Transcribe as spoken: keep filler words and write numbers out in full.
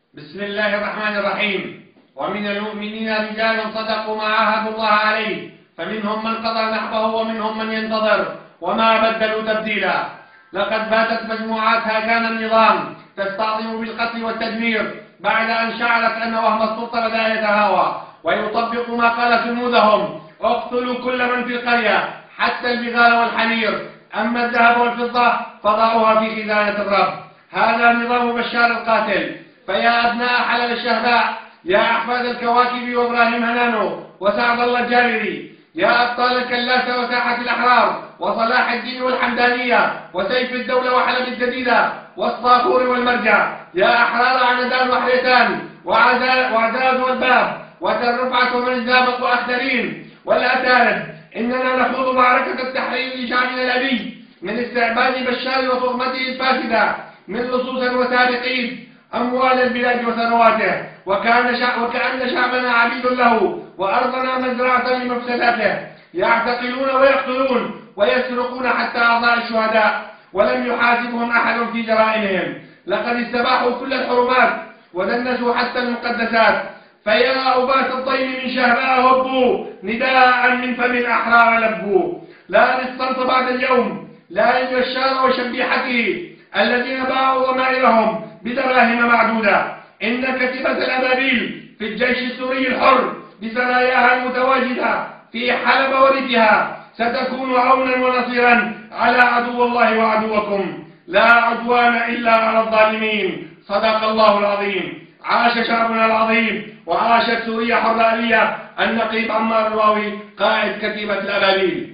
بسم الله الرحمن الرحيم. ومن المؤمنين رجال صدقوا ما عاهدوا الله عليه، فمنهم من قضى نحبه ومنهم من ينتظر وما بدلوا تبديلا. لقد باتت مجموعات هاجان النظام تستعظم بالقتل والتدمير بعد أن شعرت أن وهم السلطة لا يتهاوى، ويطبق ما قال جنودهم: اقتلوا كل من في القرية حتى البغال والحمير، أما الذهب والفضة فضعوها في خزانة الرب. هذا نظام بشار القاتل. فيا أبناء حلب الشهباء، يا أحفاد الكواكب وإبراهيم هنانو وسعد الله الجابري، يا أبطال الكلاسة وساحة الأحرار وصلاح الدين والحمدانية وسيف الدولة وحلب الجديدة والصافور والمرجع، يا أحرار عندان وحريتان وعزاز والباب وتل رفعة ومن زابط وأخدرين والأتارب، إننا نخوض معركة التحرير لشعبنا الأبي من استعباد بشار وطغمته الفاسدة، من لصوص وسارقين أموال البلاد وثرواته، وكان شع... وكأن شعبنا عبيد له وأرضنا مزرعة لمفسداته، يعتقلون ويقتلون ويسرقون حتى أعضاء الشهداء ولم يحاسبهم أحد في جرائمهم. لقد استباحوا كل الحرمات ودنسوا حتى المقدسات. فيا أبات الطيب من شهباء هبوا نداء من فم الأحرار لبوا. لا للصمت بعد اليوم، لا للبشار وشبيحته الذين باعوا ضمائرهم بدراهم معدودة. إن كتيبة الأبابيل في الجيش السوري الحر بسراياها المتواجدة في حلب ورثها ستكون عونا ونصيرا على عدو الله وعدوكم. لا عدوان إلا على الظالمين. صدق الله العظيم. عاش شعبنا العظيم، وعاشت سوريا حرة آلية. النقيب عمار الواوي، قائد كتيبة الأبابيل.